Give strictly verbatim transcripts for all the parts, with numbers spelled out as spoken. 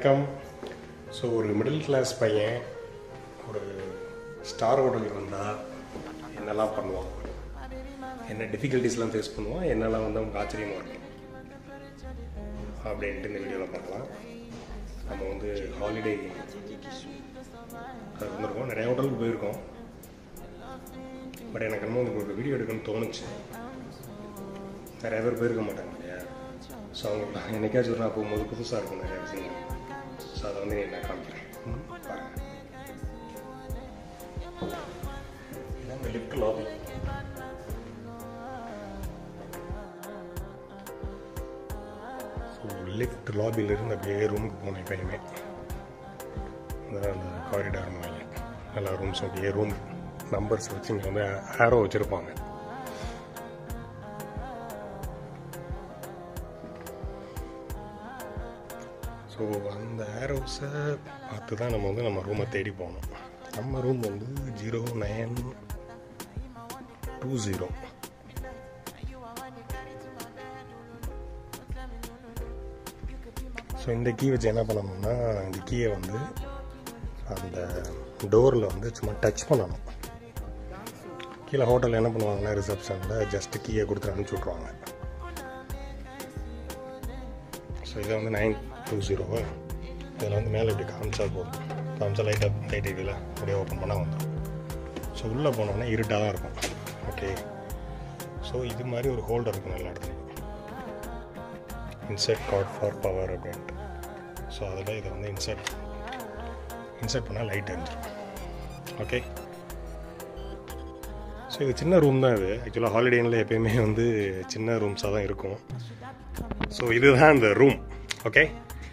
வணக்கம். ஸோ ஒரு middle class பையன் ஒரு ஸ்டார் ஹோட்டலுக்கு வந்தால் என்னெல்லாம் பண்ணுவான், என்ன டிஃபிகல்ட்டிஸ்லாம் ஃபேஸ் பண்ணுவான், என்னெல்லாம் வந்து அவங்க ஆச்சரியமாக இருக்கும் அப்படின்ட்டு இந்த வீடியோவில் பார்க்கலாம். நம்ம வந்து ஹாலிடே அது வந்திருக்கோம், நிறைய ஹோட்டலுக்கு போயிருக்கோம். பட் எனக்கு என்னமோ ஒரு வீடியோ எடுக்கணும்னு தோணுச்சு. நிறைய பேர் போயிருக்க மாட்டாங்க இல்லையா? ஸோ அவங்க என்னைக்காச்சும் ஒரு நாள் போகும்போது புதுசாக இருக்கும் நிறைய விஷயங்கள். ஸோ அதை வந்து நான் காமிக்கிறேன், பாருங்கள். இதான் இந்த லிஃப்ட் லாபி. ஸோ லிஃப்ட் லாபியிலிருந்து அப்படியே ரூமுக்கு போனேன் எப்பயுமே. அதான் அந்த காரிடார் மாதிரி எல்லா ரூம்ஸும் அப்படியே ரூம் நம்பர்ஸ் வச்சு இங்கே வந்து ஆரோ வச்சுருப்பாங்க. ஸோ அந்த ஆரோஸை பார்த்து தான் நம்ம வந்து நம்ம ரூமை தேடி போகணும். நம்ம ரூம் வந்து zero nine two zero. So இந்த கீ வச்சு என்ன பண்ணணும்னா, இந்த கீயை வந்து அந்த டோரில் வந்து சும்மா டச் பண்ணணும். கீழே ஹோட்டலில் என்ன பண்ணுவாங்கன்னா, ரிசப்ஷனில் ஜஸ்ட்டு கீயை கொடுத்து அனுப்பிச்சி விட்ருவாங்க. ஸோ இதை வந்து நைன் டூ ஜீரோவா இதில் வந்து மேலே இப்படி காமிச்சா போதும். காமிச்சா லைட்டாக லைட் இதில் அப்படியே ஓப்பன் பண்ணால் வந்துடும். ஸோ உள்ளே போனோம்னா இருட்டாக தான் இருக்கும். ஓகே, ஸோ இது மாதிரி ஒரு ஹோல்டர் இருக்கும் எல்லா இடத்துலையும், இன்சர்ட் கார்ட் ஃபார் பவர் அப்படின்ட்டு. ஸோ அதில் இதை வந்து இன்சர்ட் இன்சர்ட் பண்ணால் லைட் எரிஞ்சிடும். ஓகே, ஸோ இது சின்ன ரூம் தான். இது ஆக்சுவலாக ஹாலிடேனில் எப்போயுமே வந்து சின்ன ரூம்ஸாக தான் இருக்கும். ஸோ இதுதான் இந்த ரூம். ஓகே,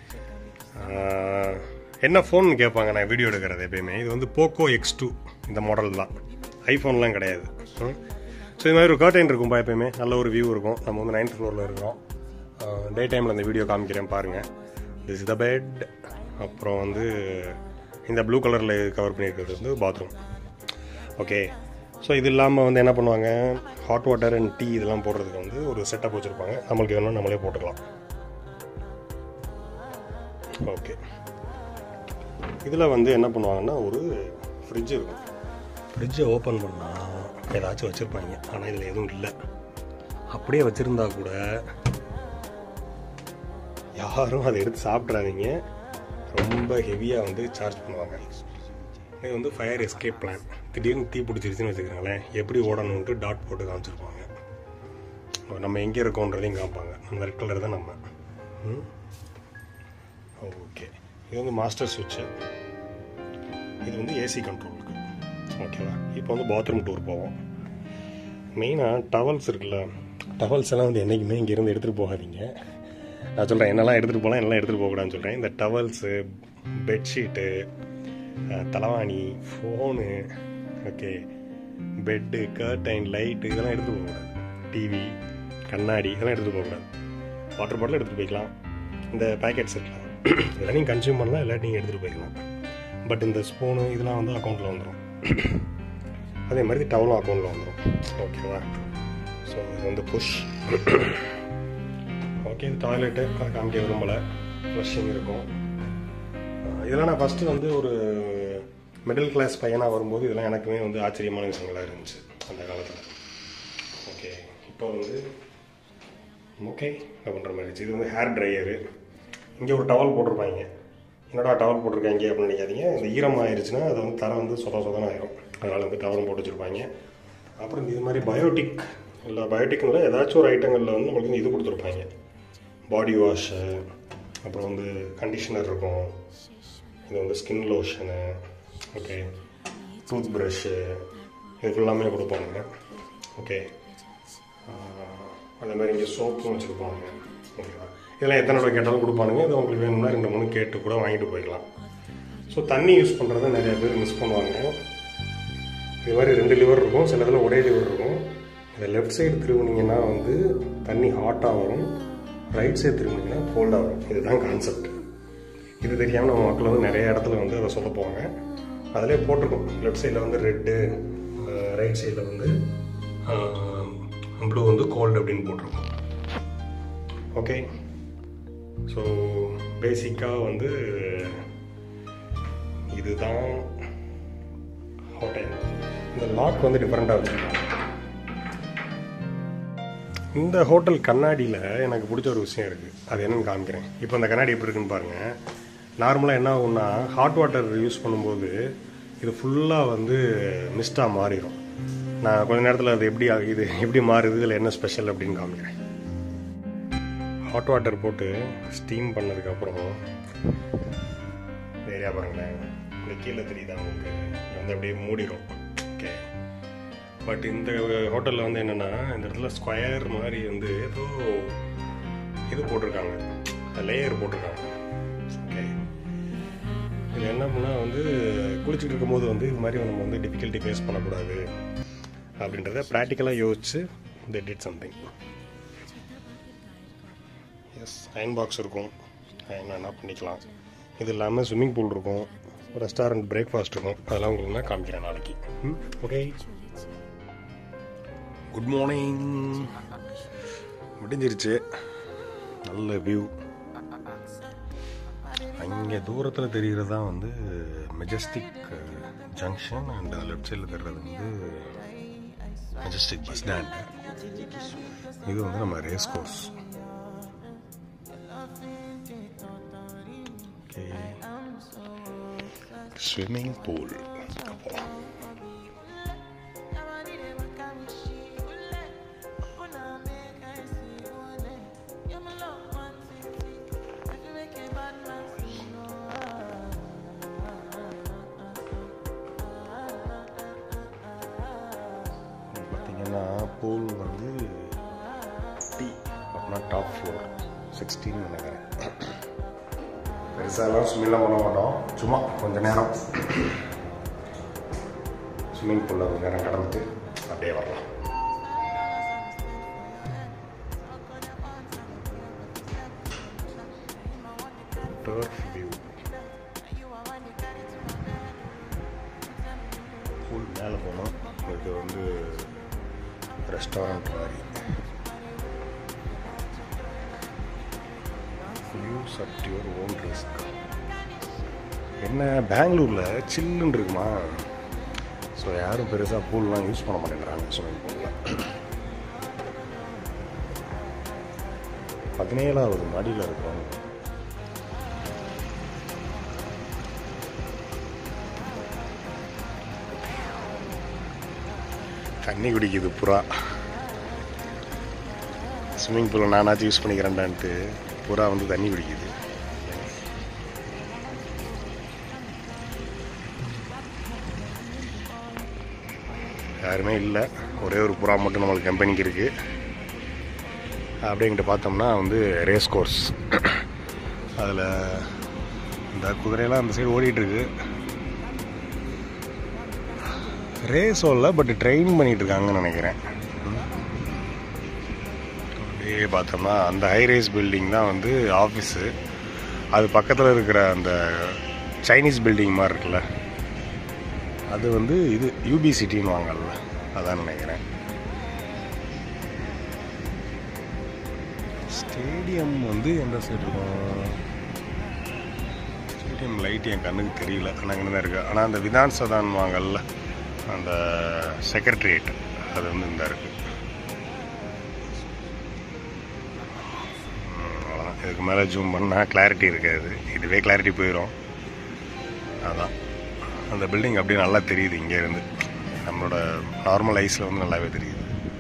என்ன ஃபோன் கேட்பாங்க நான் வீடியோ எடுக்கிறது எப்பயுமே. இது வந்து போக்கோ எக்ஸ் டூ இந்த மாடல் தான், ஐஃபோன்லாம் கிடையாது. ஸோ இது மாதிரி ஒரு கர்டைன் இருக்கும்பா எப்பயுமே, நல்ல ஒரு வியூ இருக்கும். நம்ம வந்து நைன்த் ஃப்ளோரில் இருக்கிறோம். டே டைமில் அந்த வீடியோ காமிக்கிறேன் பாருங்கள். This is the bed. அப்புறம் வந்து இந்த ப்ளூ கலரில் கவர் பண்ணியிருக்கிறது வந்து பாத்ரூம். ஓகே, ஸோ இது இல்லாமல் வந்து என்ன பண்ணுவாங்க, ஹாட் வாட்டர் அண்ட் டீ இதெல்லாம் போடுறதுக்கு வந்து ஒரு செட்டப் வச்சுருப்பாங்க. நம்மளுக்கு வேணும் நம்மளே போட்டுக்கலாம். ஓகே, இதில் வந்து என்ன பண்ணுவாங்கன்னா, ஒரு ஃப்ரிட்ஜ் இருக்கும். ஃப்ரிட்ஜை ஓப்பன் பண்ணால் ஏதாச்சும் வச்சுருப்பாங்க, ஆனால் இதில் எதுவும் இல்லை. அப்படியே வச்சுருந்தா கூட யாரும் அதை எடுத்து சாப்பிட்றாதீங்க, ரொம்ப ஹெவியாக வந்து சார்ஜ் பண்ணுவாங்க. இது வந்து ஃபயர் எஸ்கேப் பிளான். திடீர்னு தீ பிடிச்சிருச்சுன்னு வச்சுக்கிறீங்களேன், எப்படி ஓடணுன்ட்டு டாட் போட்டு காமிச்சிருப்பாங்க. நம்ம எங்கே இருக்கோன்றதையும் காமிப்பாங்க. அந்த ரெட் கலர் தான் நம்ம. ஓகே, இது வந்து மாஸ்டர் சுவிட்சு. இது வந்து ஏசி கண்ட்ரோலுக்கு. ஓகேவா, இப்போ வந்து பாத்ரூம் டூர் போவோம். மெயினாக டவல்ஸ் இருக்குல்ல, டவல்ஸ் எல்லாம் வந்து என்றைக்குமே இங்கேருந்து எடுத்துகிட்டு போகாதீங்க. நான் சொல்கிறேன் என்னெல்லாம் எடுத்துகிட்டு போகலாம், என்னெல்லாம் எடுத்துகிட்டு போகக்கூடாதுன்னு சொல்கிறேன். இந்த டவல்ஸு, பெட்ஷீட்டு, தலைவாணி, phone, okay, bed, curtain, light இதெல்லாம் எடுத்துகிட்டு போகக்கூடாது. டிவி, கண்ணாடி இதெல்லாம் எடுத்துகிட்டு போகக்கூடாது. வாட்டர் பாட்டில் எடுத்துகிட்டு போய்க்கலாம். இந்த பேக்கெட்ஸ் இருக்கலாம், இதெல்லாம் நீங்கள் கன்சியூம் பண்ணலாம், இல்லாட்டி நீங்கள் எடுத்துகிட்டு போய்க்கலாம். பட் இந்த ஸ்பூனு இதெல்லாம் வந்து அக்கௌண்ட்டில் வந்துடும். அதே மாதிரி டவலும் அக்கௌண்ட்டில் வந்துடும். ஓகேவா, ஸோ இது வந்து புஷ். ஓகே, இது டாய்லெட்டு காமிக்க விரும்பலை, ஃப்ளஷிங் இருக்கும். இதெல்லாம் நான் ஃபஸ்ட்டு வந்து ஒரு மிடில் கிளாஸ் பையனாக வரும்போது இதெல்லாம் எனக்குமே வந்து ஆச்சரியமான விஷயங்களாக இருந்துச்சு அந்த காலத்தில். ஓகே, இப்போ வந்து ஓகே அப்படின்ற மாதிரி இருந்துச்சு. இது வந்து ஹேர் ட்ரையரு. இங்கே ஒரு டவல் போட்டிருப்பாங்க. என்னடா டவல் போட்டிருக்காங்க அப்படின்னு நினைக்காதீங்க, இந்த ஈரம் ஆயிடுச்சுன்னா அது வந்து தலை வந்து சொத சொதன ஆயிரும். அதனால் வந்து டவலும் போட்டு வச்சுருப்பாங்க. அப்புறம் இது மாதிரி பயோட்டிக் இல்லை பயோட்டிக்கில் ஏதாச்சும் ஒரு ஐட்டங்களில் வந்து நம்மளுக்கு வந்து இது கொடுத்துருப்பாங்க, பாடி வாஷு, அப்புறம் வந்து கண்டிஷனர் இருக்கும். இது வந்து skin lotion, okay, toothbrush, இது எல்லாமே கொடுப்பாங்க. ஓகே, அதே மாதிரி இங்கே சோப்பும் வச்சுருப்பாங்க. ஓகேவா, இதெல்லாம் எத்தனை ரூபா கேட்டாலும் கொடுப்பானுங்க. இது உங்களுக்கு வேணும்னா ரெண்டு மூணு கேட்டு கூட வாங்கிட்டு போய்க்கலாம். ஸோ தண்ணி யூஸ் பண்ணுறத நிறைய பேர் மிஸ் பண்ணுவாங்க. இது மாதிரி ரெண்டு லிவர் இருக்கும், சில இதில் ஒரே லிவர் இருக்கும். இதை லெஃப்ட் சைடு திரும்பினீங்கன்னா வந்து தண்ணி ஹாட்டாக வரும், ரைட் சைடு திரும்பினீங்கன்னா கோல்டாக வரும். இதுதான் கான்செப்ட். இது தெரியாமல் நம்ம மக்கள் வந்து நிறைய இடத்துல வந்து அதை சொதப்புவாங்க. அதிலே போட்டிருக்கும், லெஃப்ட் சைடில் வந்து ரெட்டு, ரைட் சைடில் வந்து ப்ளூ வந்து கோல்டு அப்படின்னு போட்டிருக்கும். ஓகே, ஸோ பேசிக்காக வந்து இதுதான் ஹோட்டல். இந்த லாக் வந்து டிஃப்ரெண்ட்டாக வச்சுருக்காங்க. இந்த ஹோட்டல் கண்ணாடியில் எனக்கு பிடிச்ச ஒரு விஷயம் இருக்குது. அது என்னென்னு காமிக்கிறேன். இப்போ இந்த கண்ணாடி எப்படி இருக்குன்னு பாருங்கள். நார்மலாக என்ன ஆகும்னா ஹாட் வாட்டர் யூஸ் பண்ணும்போது இது ஃபுல்லாக வந்து மிஸ்டாக மாறிடும். நான் கொஞ்ச நேரத்தில் அது எப்படி இது எப்படி மாறுது, இதில் என்ன ஸ்பெஷல் அப்படின்னு காமிக்கிறேன். ஹாட் வாட்டர் போட்டு ஸ்டீம் பண்ணதுக்கப்புறம் ஏரியா பாருங்களேன், இந்த கீழே தெரியுதா உங்களுக்கு, வந்து அப்படியே மூடிடும். ஓகே, பட் இந்த ஹோட்டலில் வந்து என்னென்னா இந்த இடத்துல ஸ்கொயர் மாதிரி வந்து ஏதோ இது போட்டிருக்காங்க, லேயர் போட்டிருக்காங்க. ஓகே, இது என்ன பண்ணால் வந்து குளிச்சுட்டு இருக்கும்போது வந்து இது மாதிரி நம்ம வந்து டிஃபிகல்ட்டி ஃபேஸ் பண்ணக்கூடாது அப்படின்றத ப்ராக்டிக்கலாக யோசிச்சு they did something. Yes, iron box இருக்கும், அயன் என்ன பண்ணிக்கலாம். இது இல்லாமல் ஸ்விம்மிங் பூல் இருக்கும், ரெஸ்டாரண்ட் பிரேக்ஃபாஸ்ட் இருக்கும். அதெல்லாம் உங்களுக்கு நான் காமிக்கிறேன் நாளைக்கு. Okay, good morning. முடிஞ்சிருச்சு, நல்ல வியூ. அங்கே தூரத்தில் தெரிகிறது தான் வந்து மெஜஸ்டிக் ஜங்ஷன், அண்ட் லெஃப்ட் சைடில் தெரிகிறது வந்து மெஜஸ்டிக் பஸ் ஸ்டாண்ட். இது வந்து நம்ம race course. Okay, swimming pool. பார்த்தீங்கன்னா பூல் வந்து டி அப்படின்னா டாப் ஃப்ளோர் சிக்ஸ்டீன் நினைக்கிறேன். பெருசாலாம் ஸ்விம்மிங்லாம் பண்ண மாட்டோம், சும்மா கொஞ்சம் நேரம் ஸ்விம்மிங் பூலில் கொஞ்சம் நேரம் கடந்துட்டு அப்படியே வரலாம். வியூ பூல் மேலே போனோம். இது வந்து ரெஸ்டாரண்ட் மாதிரி. Use at your own risk. என்ன பெங்களூரில் சில்லுன்னு இருக்குமா, ஸோ யாரும் பெருசாக பூல்லாம் யூஸ் பண்ண மாட்டேங்கிறாங்க ஸ்விம்மிங் பூலில். பதினேழாவது மாடியில் இருக்கிறோம். தண்ணி குடிக்குது புறா. ஸ்விம்மிங் பூலை நானாச்சும் யூஸ் பண்ணிக்கிறேன்டான்ட்டு புறா வந்து தண்ணி குடிக்குது. யாருமே இல்லை, ஒரே ஒரு புறா மட்டும் நம்மளுக்கு கம்பெனிக்கு இருக்குது. அப்படின்ட்டு பார்த்தோம்னா வந்து ரேஸ் கோர்ஸ். அதில் இந்த குதிரையெல்லாம் அந்த சைடு ஓடிட்டுருக்கு. ரேஸ் ஓடல, பட் ட்ரெயின் பண்ணிகிட்டு இருக்காங்கன்னு நினைக்கிறேன். அப்படியே பார்த்தோம்னா அந்த ஹைரேஸ் பில்டிங் தான் வந்து ஆஃபீஸு. அது பக்கத்தில் இருக்கிற அந்த சைனீஸ் பில்டிங் மாதிரி இருக்குல்ல, அது வந்து இது யூபி சிட்டின்னு வாங்கல, அதான் நினைக்கிறேன். ஸ்டேடியம் வந்து எந்த சைடு இருக்கும்? ஸ்டேடியம் லைட் என் கண்ணுக்கு தெரியல, ஆனால் இங்கே தான் இருக்குது. ஆனால் அந்த விதான் சதான் வாங்கல்ல, அந்த செக்ரட்டரியேட், அது வந்து இந்த இருக்குது. அவ்வளோதான், இதுக்கு மேலே ஜூம் பண்ணால் கிளாரிட்டி இருக்காது, இதுவே கிளாரிட்டி போயிடும். அதான் அந்த பில்டிங் அப்படியே நல்லா தெரியுது இங்கேருந்து, நம்மளோட நார்மல் ஐஸில் வந்து நல்லாவே தெரியுது.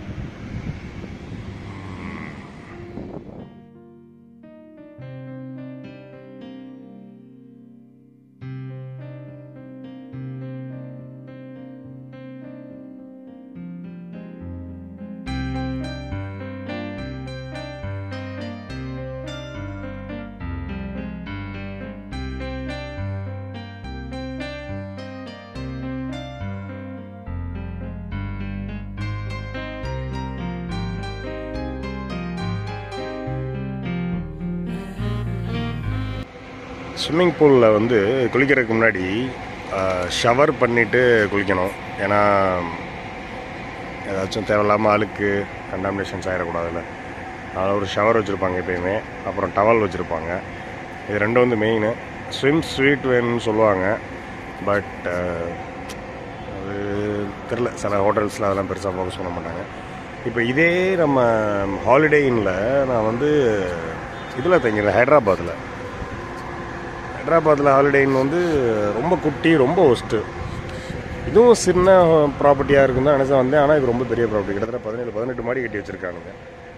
ஸ்விம்மிங் பூலில் வந்து குளிக்கிறதுக்கு முன்னாடி ஷவர் பண்ணிவிட்டு குளிக்கணும். ஏன்னா ஏதாச்சும் தேவையில்லாமல் அழுக்கு கண்டாமினேஷன்ஸ் ஆகிடக்கூடாதுல்ல. அதில் ஒரு ஷவர் வச்சுருப்பாங்க எப்பயுமே, அப்புறம் டவல் வச்சுருப்பாங்க. இது ரெண்டும் வந்து மெயின். ஸ்விம் ஸ்ட்ரீட் வேணும்னு சொல்லுவாங்க, பட் அது தெரில, சில ஹோட்டல்ஸில் அதெல்லாம் பெருசாக ஃபோக்கஸ் பண்ண மாட்டாங்க. இப்போ இதே நம்ம ஹாலிடே இன்னில் நான் வந்து இதில் தங்கிடுறேன், ஹைதராபாத்தில். ஹைதராபாத்தில் ஹாலிடே இன் வந்து ரொம்ப குட்டி, ரொம்ப ஒஸ்ட்டு. இதுவும் சின்ன ப்ராப்பர்ட்டியாக இருக்கும் தான் நினச்சா வந்தேன். ஆனால் இது ரொம்ப பெரிய ப்ராப்பர்ட்டி, கிட்டத்தட்ட பதினேழு பதினெட்டு மாடி கட்டி வச்சுருக்கானுங்க.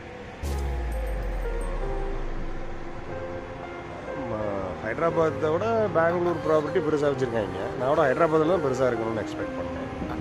ஹைதராபாத்தை விட பெங்களூர் ப்ராப்பர்ட்டி பெருசாக வச்சுருக்காங்க. நான் விட ஹைதராபாத்தில் தான் பெருசாக இருக்கணும்னு எக்ஸ்பெக்ட் பண்ணேன்.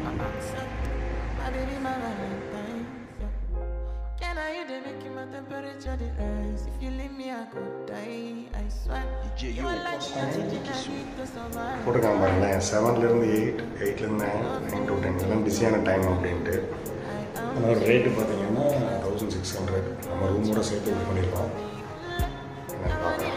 போட்டுருக்காங்க பாருங்களேன், செவன்லேருந்து எயிட் எயிட்லேருந்து நைன் நைன் டு டென் எல்லாம் பிஸியான டைம் அப்படின்ட்டு. அதோட ரேட்டு பார்த்தீங்கன்னா தௌசண்ட் சிக்ஸ் ஹண்ட்ரட் நம்ம ரூமோட சேர்த்து இது பண்ணிடலாம். என்னன்னு பார்க்கலாம்.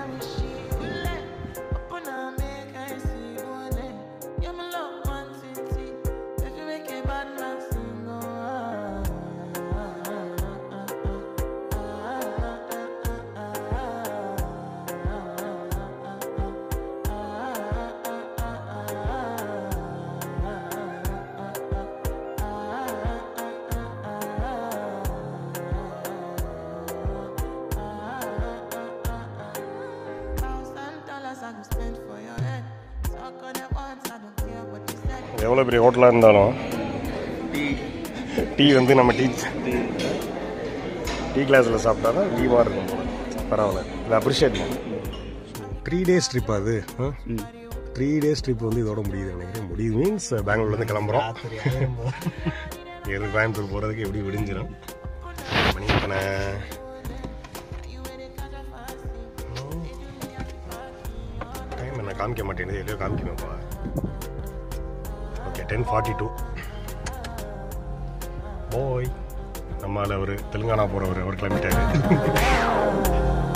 எவ்வளோ பெரிய ஹோட்டலாக இருந்தாலும் டீ வந்து நம்ம டீ டீ கிளாஸில் சாப்பிட்டா தான் டீவாக இருக்கும் போல. பரவாயில்ல, இதை அப்ரிஷியேட் பண்ணும். த்ரீ டேஸ் ட்ரிப் அது. த்ரீ டேஸ் ட்ரிப் வந்து இதோட முடியுது நினைக்கிறேன். முடியுது மீன்ஸ் பெங்களூர்லேருந்து கிளம்புறோம். எது கோயம்புத்தூர் போகிறதுக்கு எப்படி விடிஞ்சிடும். மணி எத்தனை? டைம் என்ன காமிக்க மாட்டேங்குது, எதையோ காமிக்கணும்ப்பா. Okay, ten forty two. போய் நம்மளால் ஒரு தெலுங்கானா போகிறவர் அவர் கிளம்பிட்டாரு.